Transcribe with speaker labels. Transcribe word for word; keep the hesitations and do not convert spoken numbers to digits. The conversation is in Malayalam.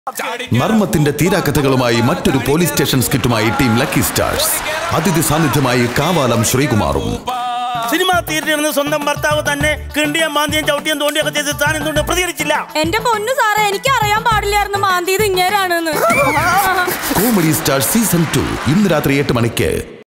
Speaker 1: നർമ്മത്തിന്റെ തീരാകഥകളുമായി മറ്റൊരു പോലീസ് സ്റ്റേഷൻ സ്കിറ്റുമായി ടീം ലക്കി സ്റ്റാർസ്. അതിഥി സാന്നിധ്യമായി കാവാലം ശ്രീകുമാറും.
Speaker 2: സിനിമാ തിയേറ്ററിൽ സ്വന്തം ഭർത്താവ് തന്നെ കിണ്ടിയും മാന്തിയും ചവിട്ടിയും തോണ്ടിയൊക്കെ ചെയ്ത് താൻ എന്തുകൊണ്ട് പ്രതികരിച്ചില്ല?
Speaker 3: എന്റെ പൊന്നു സാറേ, എനിക്ക് അറിയാൻ പാടില്ലായിരുന്നു മാന്തിയത് ഇങ്ങേരാണെന്ന്.
Speaker 1: കോമഡി സ്റ്റാർ സീസൺ ടു ഇന്ന് രാത്രി എട്ട് മണിക്ക്.